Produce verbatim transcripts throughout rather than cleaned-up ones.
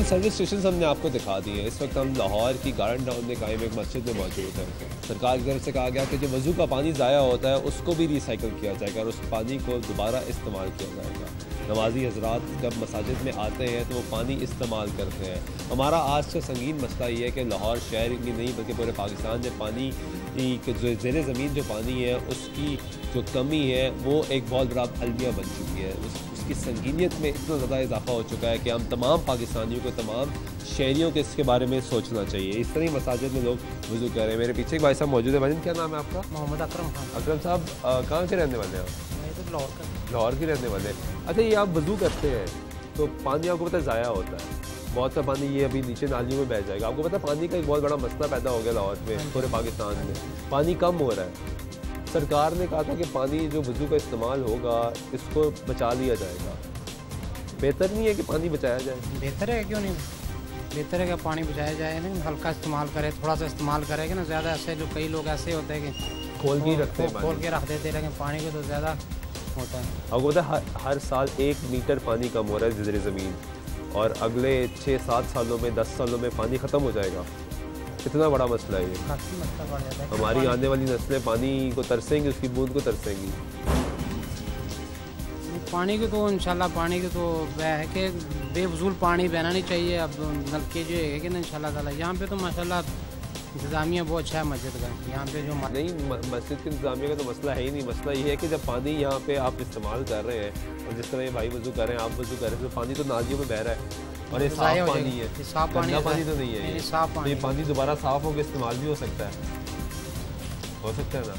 Service station हमने आपको दिखा दिए हैं। इस वक्त हम लाहौर की गार्डन टाउन में कायम एक मस्जिद में मौजूद है। सरकार की तरफ से कहा गया कि जो वज़ू का पानी ज़ाया होता है उसको भी रिसाइकिल किया जाएगा और उस पानी को दोबारा इस्तेमाल किया जाएगा। नमाजी हजरात जब मसाजिद में आते हैं तो वो पानी इस्तेमाल करते हैं। हमारा आज का संगीन मसला ये है कि लाहौर शहर ही नहीं बल्कि पूरे पाकिस्तान में पानी की जो ज़ेरे ज़मीन जो पानी है उसकी जो कमी है वो एक बहुत बड़ा अलमिया बन चुकी है। उस, उसकी संगीनियत में इतना ज़्यादा इजाफा हो चुका है कि हम तमाम पाकिस्तानियों को, तमाम शहरियों को इसके बारे में सोचना चाहिए। इस तरह मसाजिद में लोग वज़ू कर रहे हैं। मेरे पीछे एक भाई साहब मौजूद है। भाई क्या नाम है आपका? मोहम्मद अकरम खान। अकरम साहब कहाँ के रहने वाले हैं आप? लाहौर का। लाहौर के रहने वाले। अच्छा, ये आप वज़ू करते हैं तो पानी आपको पता है ज़ाया होता है, बहुत सा पानी ये अभी नीचे नालियों में बह जाएगा। आपको पता है पानी का एक बहुत बड़ा मसला पैदा हो गया लाहौर में, पूरे पाकिस्तान में पानी कम हो रहा है। सरकार ने कहा था कि पानी जो वज़ू का इस्तेमाल होगा इसको बचा लिया जाएगा। बेहतर नहीं है कि पानी बचाया जाए? बेहतर है, क्यों नहीं बेहतर है कि पानी बचाया जाए, लेकिन हल्का इस्तेमाल करे, थोड़ा सा इस्तेमाल करेगा ना। ज़्यादा ऐसे जो कई लोग ऐसे होते हैं कि खोल के रखते हैं, खोल के रख देते हैं, लेकिन पानी को तो ज़्यादा होता है। आपको पता है हर, हर साल एक मीटर पानी कम हो रहा है ज़ेरे ज़मीन, और अगले छः सात सालों में, दस सालों में पानी ख़त्म हो जाएगा। इतना बड़ा मसला है ये। काफ़ी मसला बढ़ जाता है। हमारी आने वाली नस्लें पानी को तरसेंगी, उसकी बूंद को तरसेंगी। पानी को तो इंशाल्लाह पानी को तो वह है कि बेफजूल पानी बहना नहीं चाहिए। अब नलके जो है कि ना इंशाल्लाह ताला यहाँ पे तो माशाल्लाह इंतज़ामिया बहुत अच्छा है मस्जिद का। यहाँ पे जो नहीं, मस्जिद के इंतज़ामिया का तो मसला है ही नहीं। मसला ये है कि जब पानी यहाँ पे आप इस्तेमाल कर रहे हैं, और जिस तरह ये भाई वज़ू कर रहे हैं, आप वज़ू कर रहे हैं, तो पानी तो नालियों में बह रहा है और ये साफ पानी है, साफ पानी पानी तो नहीं है, साफ पानी। ये पानी दोबारा साफ होकर इस्तेमाल भी हो सकता है, हो सकता है ना?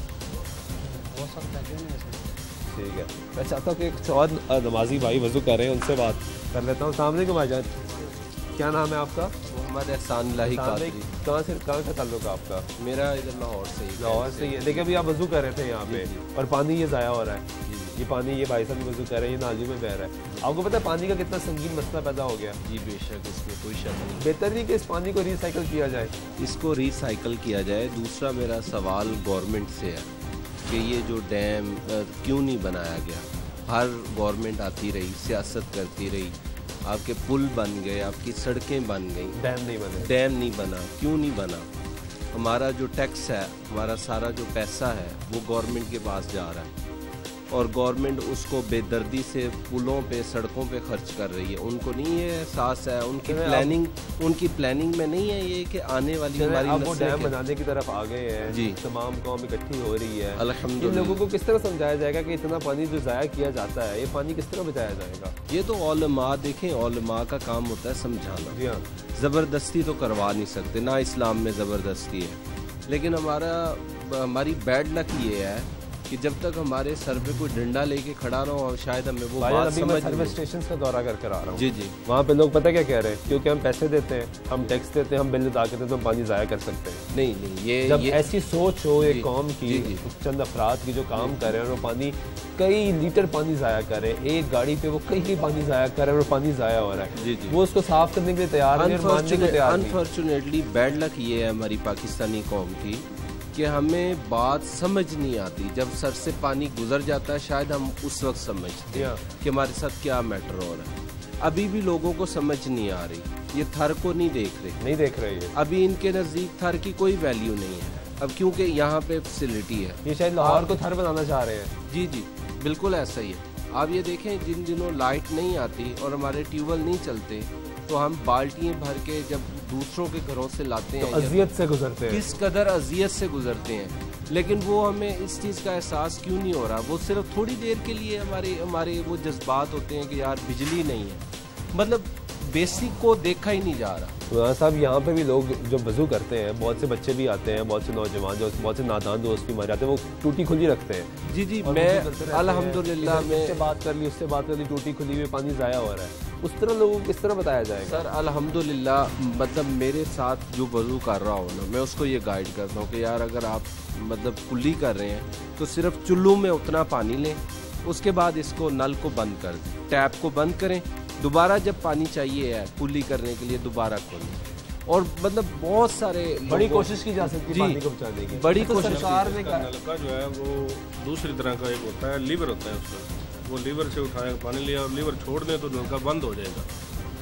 हो सकता है, क्यों नहीं हो सकता। ठीक है, मैं चाहता हूँ कि एक और नमाजी भाई वज़ू कर रहे हैं, उनसे बात कर लेता हूँ। सामने को भाईजान, क्या नाम है आपका? मोहम्मद एहसान लाही कादरी। कहाँ से, कहाँ का ताल्लुक है आपका? मेरा इधर लाहौर से ही। लाहौर से ही है। देखिए अभी आप वज़ू कर रहे थे यहाँ पे और पानी ये ज़ाया हो रहा है। ये पानी, ये भाई साहब वज़ू कर रहे हैं, ये नालियों में बह रहा है। आपको पता है पानी का कितना संगीन मसला पैदा हो गया? जी बेशक, इसमें कोई शक नहीं। बेहतर नहीं कि इस पानी को रिसाइकिल किया जाए? इसको रिसाइकिल किया जाए। दूसरा मेरा सवाल गवर्नमेंट से है कि ये जो डैम क्यों नहीं बनाया गया। हर गवर्नमेंट आती रही, सियासत करती रही, आपके पुल बन गए, आपकी सड़कें बन गई, डैम नहीं बने। डैम नहीं बना। क्यों नहीं बना? हमारा जो टैक्स है, हमारा सारा जो पैसा है वो गवर्नमेंट के पास जा रहा है, और गवर्नमेंट उसको बेदर्दी से पुलों पे, सड़कों पे खर्च कर रही है। उनको नहीं ये एहसास है, उनकी प्लानिंग उनकी प्लानिंग में नहीं है ये कि आने वाली हमारी अब वो डैम बनाने की तरफ आ गए हैं जी। तमाम कौम इकट्ठी हो रही है। अल्हम्दुलिल्लाह। लोगों को किस तरह समझाया जाएगा कि इतना पानी जो ज़ाया किया जाता है, ये पानी किस तरह बचाया जाएगा? ये तो औलमा, देखें औलमा का काम होता है समझाना। जी हाँ। ज़बरदस्ती तो करवा नहीं सकते, ना इस्लाम में ज़बरदस्ती है। लेकिन हमारा हमारी बैड लक ये है कि जब तक हमारे सर पे कोई डंडा लेके खड़ा ना हो, शायद हमें वो बात समझ। सर्विस स्टेशन का दौरा करके आ रहा हूँ। जी जी। वहाँ पे लोग पता क्या कह रहे हैं, क्योंकि हम पैसे देते हैं, हम टैक्स देते हैं, हम बिल अदा करते हैं, तो हम पानी ज़ाया कर सकते हैं। नहीं नहीं, ये जब ये, ऐसी सोच हो एक कौम की, जी, जी। चंद अफराद की जो काम कर रहे हैं और वो पानी कई लीटर पानी ज़ाया कर रहे हैं, एक गाड़ी पे वो कई पानी ज़ाया कर रहे हैं और पानी ज़ाया हो रहा है, जी जी। वो उसको साफ करने के लिए तैयार नहीं, मानने को तैयार नहीं। अनफॉर्चुनेटली बैड लक ये है हमारी पाकिस्तानी कौम की कि हमें बात समझ नहीं आती। जब सर से पानी गुजर जाता है शायद हम उस वक्त समझते हैं कि हमारे साथ क्या मैटर हो रहा है। अभी भी लोगों को समझ नहीं आ रही, ये थर को नहीं देख रहे नहीं देख रहे हैं। अभी इनके नज़दीक थर की कोई वैल्यू नहीं है अब, क्योंकि यहाँ पे फैसिलिटी है। ये शायद लाहौर को थर बनाना चाह रहे हैं। जी जी बिल्कुल ऐसा ही है। आप ये देखें, जिन दिनों लाइट नहीं आती और हमारे ट्यूबवेल नहीं चलते, तो हम बाल्टियाँ भर के जब दूसरों के घरों से लाते हैं, तो अजियत से गुजरते हैं, किस कदर अजियत से गुजरते हैं। लेकिन वो हमें इस चीज़ का एहसास क्यों नहीं हो रहा? वो सिर्फ थोड़ी देर के लिए हमारे हमारे वो जज्बात होते हैं कि यार बिजली नहीं है, मतलब बेसिक को देखा ही नहीं जा रहा। तो साहब यहाँ पे भी लोग जो वज़ू करते हैं, बहुत से बच्चे भी आते हैं, बहुत से नौजवान, जो बहुत से नादान दोस्त भी मर जाते हैं, वो टूटी खुली रखते हैं। जी जी, मैं अल्हम्दुलिल्लाह में इससे बात कर ली, उससे बात कर ली, टूटी खुली में पानी ज़ाया हो रहा है। उस तरह लोगों को किस तरह बताया जाएगा? सर अल्हम्दुलिल्लाह, मतलब मेरे साथ जो वज़ू कर रहा हो ना, मैं उसको ये गाइड करता हूँ कि यार अगर आप मतलब कुल्ली कर रहे हैं तो सिर्फ चुल्लू में उतना पानी लें, उसके बाद इसको नल को बंद कर दें, टैप को बंद करें, दोबारा जब पानी चाहिए है कुल्ली करने के लिए दोबारा खोलें। और मतलब बहुत सारे बड़ी कोशिश की जा सकती है पानी को बचाने की, बड़ी तो कोशिश। सरकार ने नलका जो है वो दूसरी तरह का एक होता है, लीवर होता है उसका, वो लीवर से उठाया पानी लिया और लीवर छोड़ दें तो नलका बंद हो जाएगा।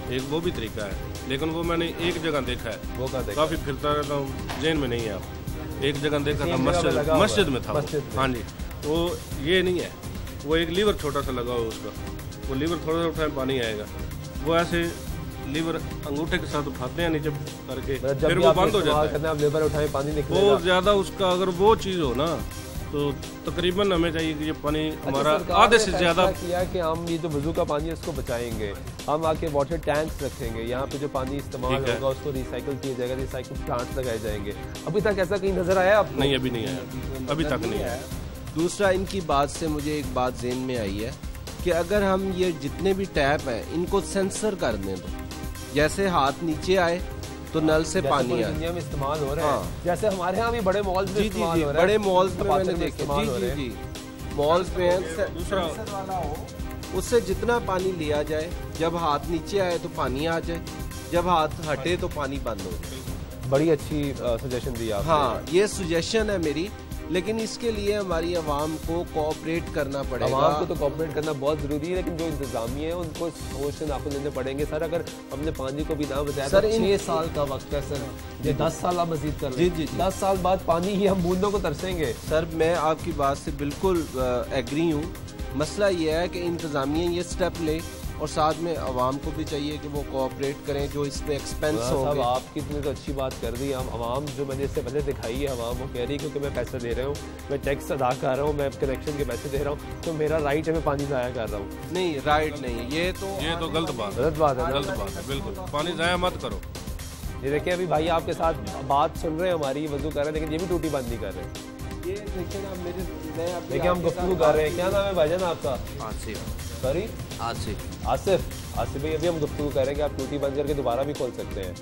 एक वो भी तरीका है, लेकिन वो मैंने एक जगह देखा है, वो कहाँ देखा? काफ़ी फिरता रहता हूँ, जैन में नहीं है आप। एक जगह देखा था, मस्जिद मस्जिद में था वो। हाँ जी, वो ये नहीं है, वो एक लीवर छोटा सा लगा हुआ उसका, वो लीवर थोड़ा सा उठाए पानी आएगा, वो ऐसे लीवर अंगूठे के साथ उठाते हैं नीचे करके, फिर वो बंद हो जाता है। लीवर उठाए पानी निकलेगा। बहुत ज़्यादा उसका अगर वो चीज़ हो ना तो तकरीबन हमें चाहिए कि ये पानी हमारा आधे से ज़्यादा किया कि हम ये जो वजू का पानी है इसको बचाएंगे, हम आके वाटर टैंक्स रखेंगे, यहाँ पे जो पानी इस्तेमाल होगा उसको रिसाइकिल किया जाएगा, रिसाइकिल प्लांट्स लगाए जाएंगे। अभी तक ऐसा कहीं नजर आया आपको? नहीं, अभी नहीं आया, अभी तक नहीं आया। दूसरा, इनकी बात से मुझे एक बात ज़हन में आई है कि अगर हम ये जितने भी टैप हैं इनको सेंसर कर दें, तो जैसे हाथ नीचे आए तो नल से पानी आए, दुनिया में इस्तेमाल हो रहा है। जैसे हमारे यहाँ भी बड़े मॉल्स में जी जी जी बड़े मॉल्स में मैंने देखे, जी जी जी मॉल्स में दूसरा वाला हो, उससे जितना पानी लिया जाए, जब हाथ नीचे आए तो पानी आ जाए, जब हाथ हटे तो पानी बंद हो जाए। बड़ी अच्छी सजेशन दी आपने। हाँ, ये सजेशन है मेरी, लेकिन इसके लिए हमारी आवाम को कोऑपरेट करना पड़ेगा। आवाम को तो कोऑपरेट करना बहुत जरूरी है, लेकिन जो इंतजामिया है उनको सोच से नाखुन लेने पड़ेंगे। सर, अगर हमने पानी को भी ना बचाया सर, तो इन छह साल का वक्त है सर, ये दस साल आप मजीद कर जी जी दस साल बाद पानी ही हम बूंदों को तरसेंगे। सर, मैं आपकी बात से बिल्कुल एग्री हूँ। मसला ये है कि इंतजामिया ये स्टेप ले और साथ में आवाम को भी चाहिए कि वो कोऑपरेट करें, जो इसमें एक्सपेंस हो। आपकी इतनी तो अच्छी बात कर दी। हम आवाम जो मैंने इससे पहले दिखाई है, आवाम वो कह रही है क्योंकि मैं पैसे दे रहा हूँ, मैं टैक्स अदा कर रहा हूँ, मैं कनेक्शन के पैसे दे रहा हूँ, तो मेरा राइट है मैं पानी ज़ाया कर रहा हूँ। नहीं, राइट नहीं, ये तो ये तो गलत बात गलत बात है, गलत बात है, बिल्कुल पानी ज़ाया मत करो। ये देखिए, अभी भाई आपके साथ बात सुन रहे हैं हमारी, वजू कर रहे हैं, लेकिन ये भी टूटी बंद नहीं कर रहे। ये देखिए ना, मेरे देखिए हम गुफ्तगू कर रहे हैं। क्या नाम है भाईजान आपका? आसिफ। सॉरी, आसिफ। आसिफ। आसिफ भाई, अभी हम गुफ्तगू कर रहे हैं कि आप टूटी बंद करके दोबारा भी खोल सकते हैं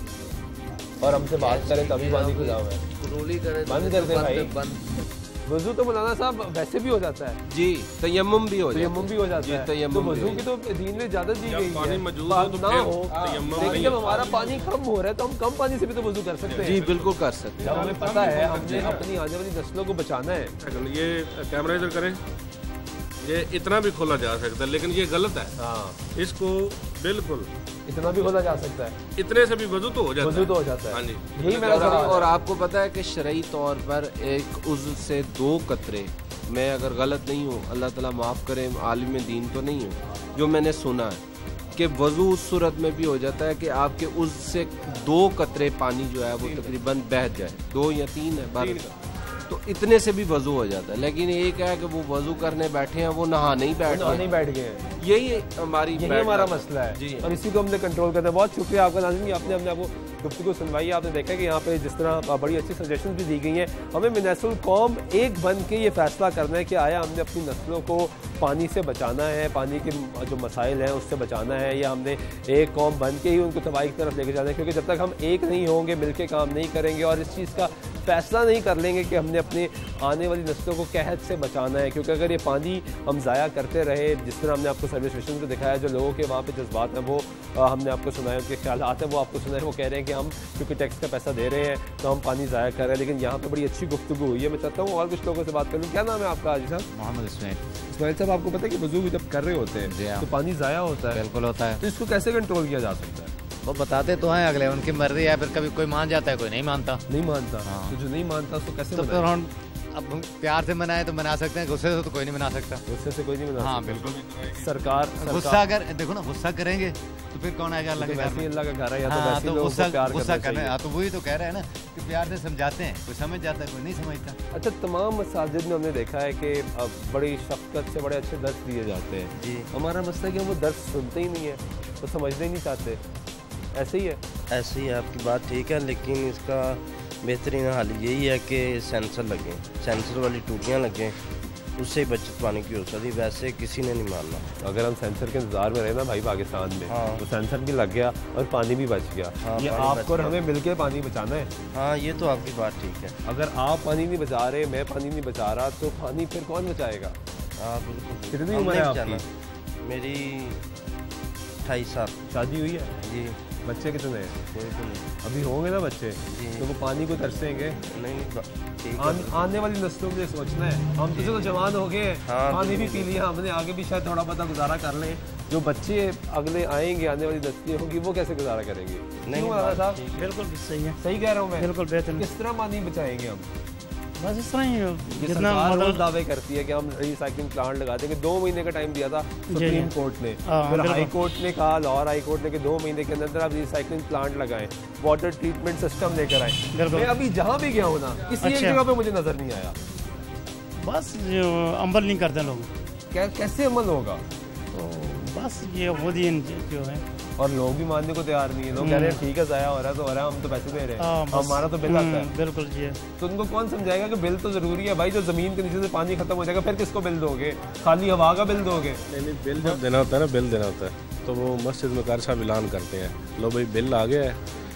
और हमसे बात करें तभी पानी खुला हुआ है। बंद कर दे भाई। वजू तो मौलाना साहब वैसे भी हो जाता है जी, तयम्मुम भी हो जाता है, तयम्मुम भी हो जाता है, तो वजू की तो दीन में इजाजत दी गई है। पानी मौजूद हो तो ना हो, लेकिन जब हमारा पानी कम हो रहा है तो हम कम पानी से भी तो वजू कर सकते हैं। जी बिल्कुल कर सकते हैं। जब हमें पता है हमने अपनी आने वाली नस्लों को बचाना है। ये कैमरा इधर करें, ये इतना भी खोला जा सकता है, लेकिन ये गलत है। हाँ, इसको बिल्कुल इतना भी खोला जा सकता है, इतने से भी वजू तो हो जाता है। वजू तो हो जाता है। हाँ जी, यही मेरा सवाल है। और आपको पता है कि शरई तौर पर एक उज़्व से दो कतरे, मैं अगर गलत नहीं हूँ, अल्लाह ताला माफ़ करे, आलिम दीन तो नहीं हूँ, जो मैंने सुना है कि वजू उस सूरत में भी हो जाता है कि आपके उज़्व से दो कतरे पानी जो है वो तकरीबन बह जाए, दो या तीन है बार, तो इतने से भी वजू हो जाता है। लेकिन एक है कि वो वजू करने बैठे हैं, वो नहा नहीं बैठ नहा नहीं बैठ गए हैं। यही हमारी यही हमारा मसला है जी, और इसी को हमने कंट्रोल करना है। बहुत शुक्रिया आपका नाज़रीन कि आपने हमने आपको गुफ्तगू सुनवाई। आपने देखा कि यहाँ पे जिस तरह बड़ी अच्छी सजेशन भी दी गई हैं। हमें मिनासुल कौम एक बन के ये फैसला करना है कि आया हमने अपनी नस्लों को पानी से बचाना है, पानी के जो मसाइल हैं उससे बचाना है, या हमने एक कौम बन के ही उनको तबाही की तरफ लेके जाना है। क्योंकि जब तक हम एक नहीं होंगे, मिलके काम नहीं करेंगे और इस चीज़ का फैसला नहीं कर लेंगे कि हमने अपने आने वाली नस्लों को कहत से बचाना है, क्योंकि अगर ये पानी हम ज़ाया करते रहे, जिस तरह हमने आपको सर्विस स्टेशन पर दिखाया, जो लोगों के वहाँ पे जज्बात हैं वो आ, हमने आपको सुनाए, उनके ख्याल आते हैं वो आपको सुनाए, वो कह रहे हैं कि हम क्योंकि टैक्स का पैसा दे रहे हैं तो हम पानी ज़ाया कर रहे हैं। लेकिन यहाँ पे बड़ी अच्छी गुफ्तगू हुई है। मैं चाहता हूँ और कुछ लोगों से बात कर लूँ। क्या नाम है आपका? हाजी साहब। मोहम्मद इस्माइल। इस्माइल साहब, आपको पता है कि वजू भी जब कर रहे होते हैं तो पानी ज़ाया होता है? बिल्कुल होता है। तो इसको कैसे कंट्रोल किया जा सकता है? वो बताते तो हैं, अगले उनकी मर्जी है, फिर कभी कोई मान जाता है, कोई नहीं मानता। नहीं मानता? हाँ। तो जो नहीं मानता उसको कैसे तो फिर हम अब हम प्यार से मनाए तो मना सकते हैं, गुस्से से तो कोई नहीं मना सकता। गुस्से से कोई नहीं मना हाँ सकता। बिल्कुल। सरकार गुस्सा अगर देखो ना, गुस्सा करेंगे तो फिर कौन आएगा अल्लाह के घर में? अल्लाह का घर है, या तो हाँ, वैसे तो लोगों को गुस्सा प्यार गुस्सा करना करना है। चाहिए। हाँ, तो वही तो कह रहे हैं ना कि प्यार से समझाते हैं, कोई समझ जाता है, कोई नहीं समझता। अच्छा, तमाम मसाजिद में हमने देखा है कि अब बड़ी शफकत से बड़े अच्छे दर्स दिए जाते हैं जी। हमारा मसला है कि हम वो दर्स सुनते ही नहीं है, वो समझने ही नहीं चाहते। ऐसे ही है? ऐसे ही आपकी बात ठीक है, लेकिन इसका बेहतरीन हल यही है कि सेंसर लगें, सेंसर वाली टूटियाँ लगें, उससे ही बचत पानी की हो सकती। वैसे किसी ने नहीं मानना। अगर हम सेंसर के इंतजार में रहे ना भाई पाकिस्तान में, हाँ। तो सेंसर भी लग गया और पानी भी बच गया। हाँ, ये पानी बच आपको और गया। हमें मिलके पानी बचाना है। हाँ, ये तो आपकी बात ठीक है। अगर आप पानी नहीं बचा रहे, मैं पानी नहीं बचा रहा, तो पानी फिर कौन बचाएगा? हाँ बिल्कुल। कितनी हमने उम्र है बचाना। आपकी? मेरी अट्ठाईस साल। शादी हुई है? जी। बच्चे कितने हैं? कोई तो नहीं। अभी होंगे ना बच्चे, तो वो पानी को तरसेंगे। नहीं नहीं ठीक आन, आने वाली नस्लों के लिए सोचना है। हम तो चलो जवान हो गए हैं, हाँ, पानी भी पी लिया हमने, आगे भी शायद थोड़ा बहुत गुजारा कर लें। जो बच्चे अगले आएंगे, आने वाली नस्लें होंगी, वो कैसे गुजारा करेंगे? नहीं साहब बिल्कुल सही है, सही कह रहा हूँ मैं? बिल्कुल बेहतर। किस तरह पानी बचाएंगे हम? बस इस तरह ही जितना मतलब दावे करती है कि हम रिसाइकलिंग प्लांट लगा देंगे। दो महीने का टाइम दिया था सुप्रीम कोर्ट ने, फिर हाई कोर्ट ने कहा, लाहौर हाई कोर्ट ने कि दो महीने के अंदर आप रिसाइकलिंग प्लांट लगाएं, वाटर ट्रीटमेंट सिस्टम लेकर आए। मैं अभी जहाँ भी गया हूँ ना, किसी एक जगह पे मुझे नजर नहीं आया। बस जो अमल नहीं करते लोग। कैसे अमल होगा? तो बस ये खुद ही जो है, और लोग भी मानने को तैयार नहीं है। लोग कह रहे हैं ठीक है, जाया हो रहा है तो हो रहा है, हम तो पैसे दे रहे हैं, हमारा तो बिल आता है। बिल्कुल जी। तो उनको कौन समझाएगा कि बिल तो जरूरी है भाई? जो जमीन के नीचे से पानी खत्म हो जाएगा, फिर किसको बिल दोगे? खाली हवा का बिल दोगे? नहीं नहीं, बिल जब देना होता है ना, बिल देना होता है तो वो मस्जिद में कार साहब ऐलान करते हैं, लो भाई बिल आ गया है,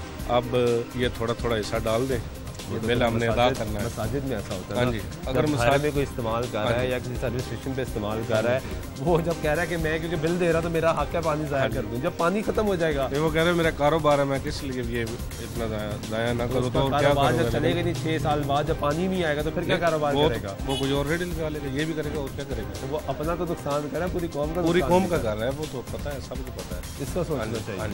अब ये थोड़ा थोड़ा हिस्सा डाल दें, ये बिल हमने अदा करना है। मसाजिद में ऐसा होता है। हाँ जी, अगर मसाजिद में कोई इस्तेमाल कर रहा है या किसी सर्विस स्टेशन पे इस्तेमाल कर रहा है, वो जब कह रहा है कि मैं क्योंकि बिल दे रहा तो मेरा हक है पानी जाया कर दूं, जब पानी खत्म हो जाएगा वो कह रहे हैं मेरा कारोबार है, मैं किस लिए ये इतना जाया ना करूँ, तो क्या करूँगा? चलेगा नहीं, छह साल बाद जब पानी नहीं आएगा तो फिर क्या कारोबार करेगा? वो कुछ और रेडी लगा लेगा, ये भी करेगा और क्या करेगा? तो वो अपना तो नुकसान कर रहा है, पूरी कौम का पूरी कौम का कर रहा है, वो तो पता है, सबको पता है, इसका सोचना चाहिए।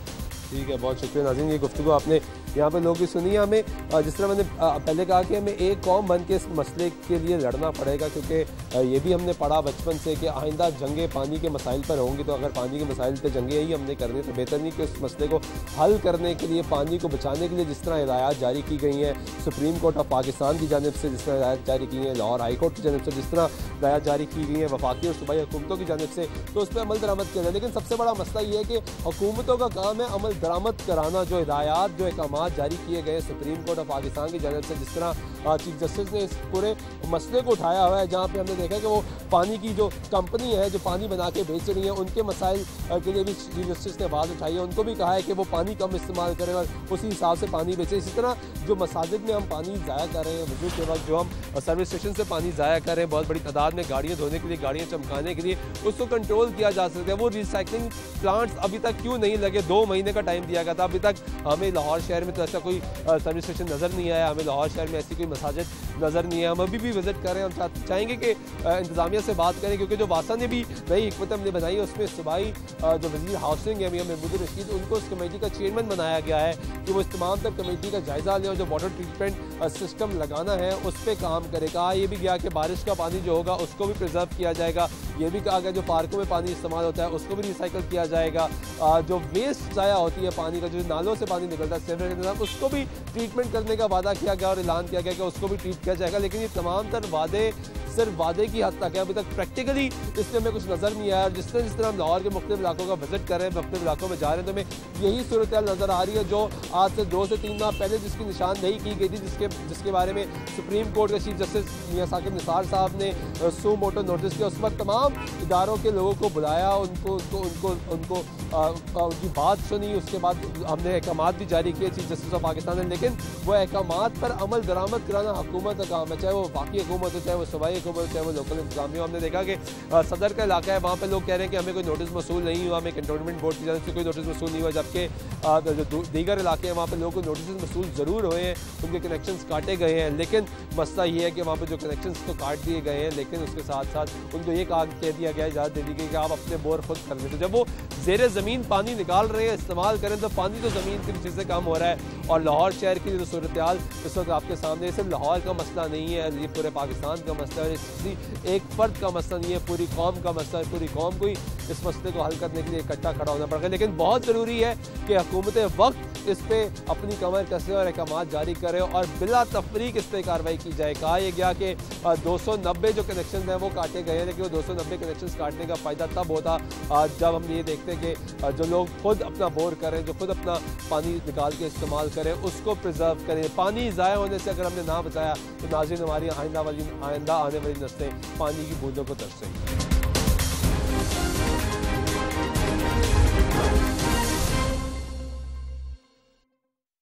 ठीक है, बहुत शुक्रिया नाज़रीन, ये गुफ्तगू आपने यहाँ पे लोगों की सुनी है। हमें जिस तरह मैंने पहले कहा कि हमें एक कौम बन के इस मसले के लिए लड़ना पड़ेगा, क्योंकि ये भी हमने पढ़ा बचपन से कि आइंदा जंगें पानी के मसाइल पर होंगी। तो अगर पानी के मसाइल पर जंगें ही हमने करनी तो बेहतर नहीं कि उस मसले को हल करने के लिए, पानी को बचाने के लिए जिस तरह हिदायत जारी की गई हैं सुप्रीम कोर्ट ऑफ पाकिस्तान की जानब से, जिस तरह हिदायत जारी की हैं लाहौर हाई कोर्ट की जानब से, जिस तरह हिदायत जारी की गई हैं वफाकी और सूबाई हुकूमतों की जानब से, तो उस पर अमल दरामद किया जाए। लेकिन सबसे बड़ा मसला ये है कि हुकूमतों का काम है अमल दरामद कराना। जो हिदायत, जो अहकाम जारी किए गए सुप्रीम कोर्ट ऑफ पाकिस्तान की जानब से, जिस तरह चीफ जस्टिस ने इस पूरे मसले को उठाया हुआ है, जहाँ पे हमने देखा कि वो पानी की जो कंपनी है जो पानी बना के बेच रही है, उनके मसाइल के लिए भी चीफ जस्टिस ने आवाज़ उठाई है। उनको भी कहा है कि वो पानी कम इस्तेमाल करें और उसी हिसाब से पानी बेचें। इसी तरह जो मसाजिद में हम पानी ज़ाया कर रहे हैं वजू के वक्त, जो हम सर्विस स्टेशन से पानी ज़ाया कर रहे हैं बहुत बड़ी तादाद में गाड़ियाँ धोने के लिए, गाड़ियाँ चमकाने के लिए, उसको कंट्रोल किया जा सकता है। वो रिसाइकलिंग प्लांट्स अभी तक क्यों नहीं लगे? दो महीने का टाइम दिया गया था, अभी तक हमें लाहौर शहर में तो ऐसा कोई सर्विस स्टेशन नज़र नहीं आया, हमें लाहौर शहर में ऐसी कोई मसाजिद नज़र नहीं है। हम अभी भी विजिट कर रहे हैं, हम चाहेंगे कि इंतज़ामिया से बात करें, क्योंकि जो वासा ने भी नई हिकमत हमने बनाई है उसमें सूबाई जो वज़ीर हाउसिंग है मियां महमूद रशीद, उनको उस कमेटी का चेयरमैन बनाया गया है कि वो इस तमाम तर कमेटी का जायज़ा लें और जो वाटर ट्रीटमेंट सिस्टम लगाना है उस पर काम करे। कहा यह भी गया कि बारिश का पानी जो होगा उसको भी प्रिजर्व किया जाएगा। ये भी कहा गया जो पार्कों में पानी इस्तेमाल होता है उसको भी रिसाइकिल किया जाएगा। जो वेस्ट ज़ाया होती है पानी का, जो नालों से पानी निकलता है सीवरेज के निज़ाम, उसको भी ट्रीटमेंट करने का वादा किया गया और ऐलान किया गया कि उसको भी ट्रीट किया जाएगा। लेकिन ये तमाम तर वादे सिर्फ वादे की हद तक है, अभी तक प्रैक्टिकली इसमें हमें कुछ नज़र नहीं आया। जिस तरह जिस तरह हम लाहौर के मुख्तलिफ इलाकों का विजिट कर रहे हैं, मुख्तलिफ इलाकों में जा रहे हैं, तो हमें यही सूरत नज़र आ रही है जो आज से दो से तीन माह पहले जिसकी निशानदेही की गई थी, जिसके जिसके बारे में सुप्रीम कोर्ट के चीफ जस्टिस मियां साकिब निसार साहब ने सू मोटो नोटिस किया। उस वक्त तमाम इदारों के लोगों को बुलाया, उनको उनको उनको उनको आ, आ, उनकी बात सुनी, उसके बाद हमने अहकाम भी जारी किए चीफ जस्टिस ऑफ पाकिस्तान ने। लेकिन वो अहकाम पर अमल दरामद कराना हुकूमत का काम है, चाहे वो वफाकी हुकूमत हो, चाहे वो सूबाई हुकूमत हो, चाहे वो लोकल इंतजामिया। हमने देखा कि सदर का इलाका है, वहाँ पे लोग कह रहे हैं कि हमें कोई नोटिस मसूल नहीं हुआ, हमें कंटोनमेंट बोर्ड की जानब से कोई नोटिस मसूल नहीं हुआ, जबकि जो दीगर इलाके हैं वहाँ पे लोगों को नोटिस मसूल ज़रूर हुए हैं, उनके कनेक्शन काटे गए हैं। लेकिन मसला ये है कि वहाँ पर जो कनेक्शन तो काट दिए गए हैं, लेकिन उसके साथ साथ उनको ये कहा कह दिया गया, इजाज़त दे दी गई कि आप अपने बोर खुद कर लें। तो जब वो ज़ेर ज़मीन पानी निकाल रहे हैं, इस्तेमाल करें, तो पानी तो ज़मीन के नीचे से कम हो रहा है। और लाहौर शहर की जो सूरत हाल इस वक्त आपके सामने, सिर्फ लाहौर का मसला नहीं है, ये पूरे पाकिस्तान का मसला है, किसी एक फर्द का मसला नहीं है, पूरी कौम का मसला है। पूरी कौम को ही इस मसले को हल करने के लिए इकट्ठा खड़ा होना पड़ेगा। लेकिन बहुत ज़रूरी है कि हुकूमत वक्त इस पर अपनी कमर कसे और अहकाम जारी करे और बिला तफरीक इस पर कार्रवाई की जाए। कहा यह गया कि दो सौ नब्बे जो कनेक्शन हैं वो काटे गए हैं, लेकिन वो दो सौ नब्बे कनेक्शन काटने का फ़ायदा तब होता जब हम ये देखते हैं कि जो लोग खुद अपना बोर करें, जो खुद अपना पानी निकाल के इस्तेमाल करें, उसको प्रिजर्व करें। पानी ज़ाया होने से अगर हमने ना बचाया तो नाज़रीन हमारी आइंदा वाली आइंदा आने वाली नस्लें पानी की बूंदों को तरसेंगी।